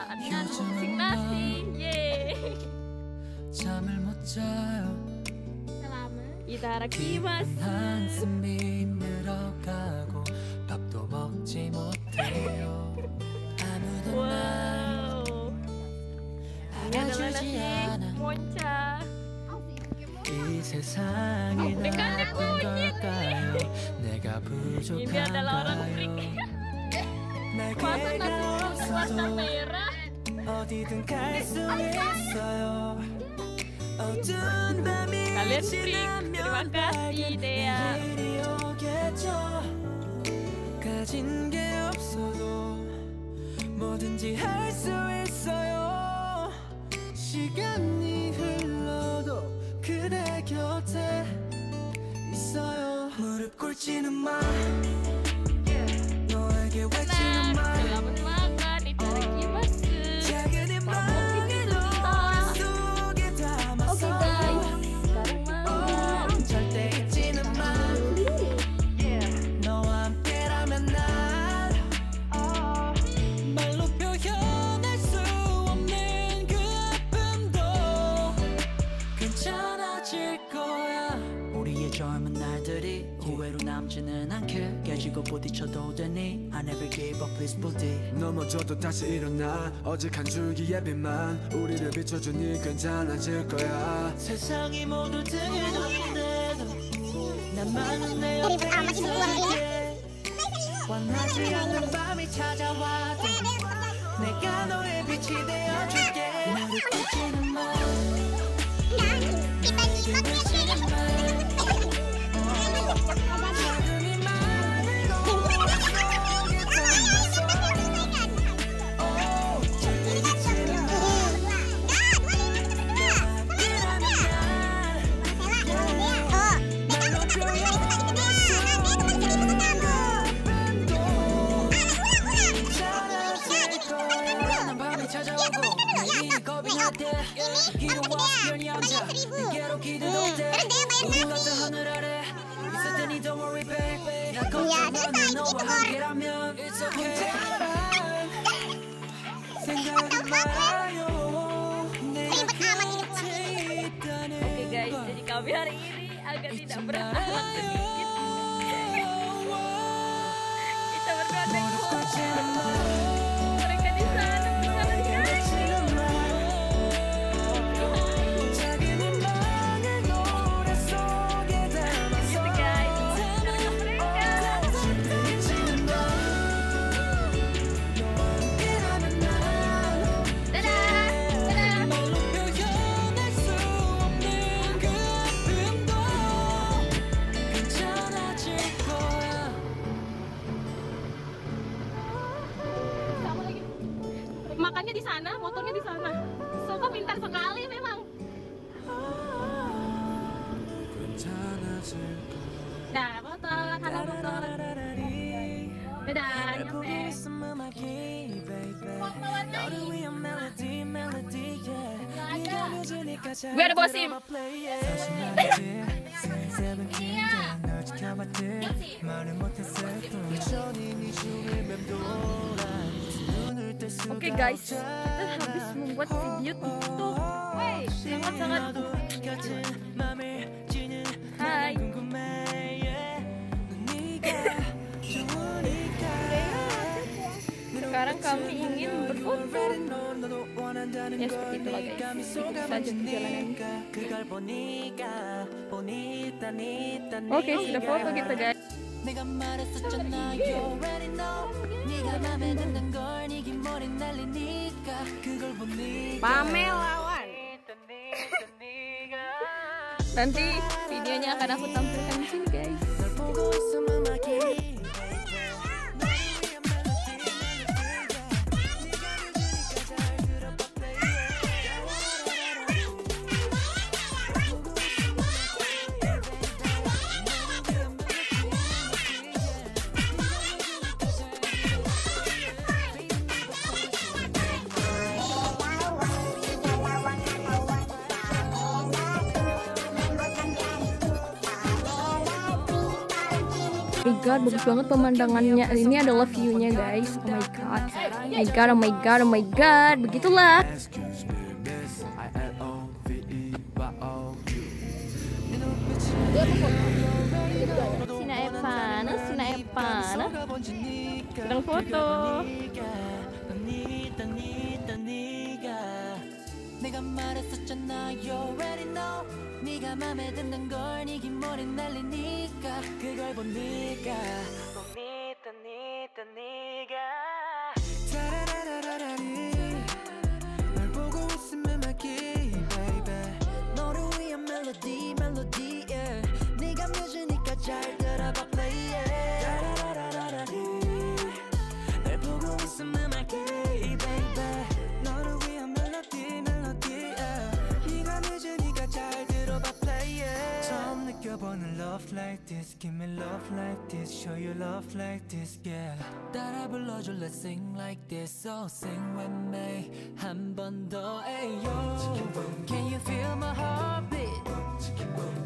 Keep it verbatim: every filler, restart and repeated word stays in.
dengan sing nasi. Yeay. 잠을 못 자요. 이다라키마스. 한숨이 늘어가고 밥도 먹지 못해요. 아무도 날 알아주지 않아. 이 세상이 나쁜 걸까요? 내가 부족한가요? 날개가 없어도 어디든 갈 수 있어요. 어두운 밤이 지나면 밝은 내일이 오겠죠. 가진 게 없어도 뭐든지 할 수 있어요. 시간이 흘러도 그대 곁에 있어요. 무릎 꿇지는 마. 너에게 외치는 말. 작은 이 맘을 노래 속에 담아서 절대 잊지는 마. 너와 함께라면 난 말로 표현할 수 없는 그 아픔도 괜찮아질 거야. 우리의 젊은 날들이 후회로 남지는 않게 깨지고 부딪혀도 되니 I never gave up please buddy. 넘어져도 다시 일어나 오직 한 줄기의 빛만 우리를 비춰주니 괜찮아질 거야. 세상이 모두 들어오는데도 나만은 내 옆에 있을게. 원하지 않는 밤이 찾아와도 내가 너의 빛이 되어줄게. 무릎 꿇지는 마. Oke guys, jadi kami hari ini agak tidak berakhlak sedikit. Kita berdua tengok mereka di sana bersama guys. Makannya di sana, motornya di sana. Sofa pintar sekali memang. Dah, motor, halo motor. Dadah, nyampe. Gue ada bosim. Oke guys, kita habis membuat video TikTok. Sangat-sangat. Hai. Sekarang kami ingin berfoto. Ya seperti itulah guys. Ikuti saja perjalanan. Oke, sudah foto kita guys. 내가 말했었잖아 you already know 네가 맘에 든단 걸 네 긴 머리 날리니까 그걸 보니까 Pamelawan. Nanti videonya akan aku tampilkan di sini guys. my god, bagus banget pemandangannya. Ini adalah view-nya guys. Oh my god, oh my god, oh my god, oh my god. Begitulah. Excuse me, miss. I L O V E Y O U. Sina Epana, Sina Epana. Sedang foto. 내가 말했었잖아 you already know 네가 맘에 드는 걸 네 긴 머리 날리니까 그걸 보니까 봄이다 니다 네가 타라라라라라리 널 보고 있으면 막히 baby 너를 위한 멜로디 멜로디 yeah 네가 뮤지니까 잘 들어봐 play it 타라라라라라리 널 보고 있으면 막히 baby 너를 위한 멜로디 처음 느껴보는 love like this give me love like this show you love like this yeah 따라 불러줘 let's sing like this so sing with me 한 번 더 ayo can you feel my heartbeat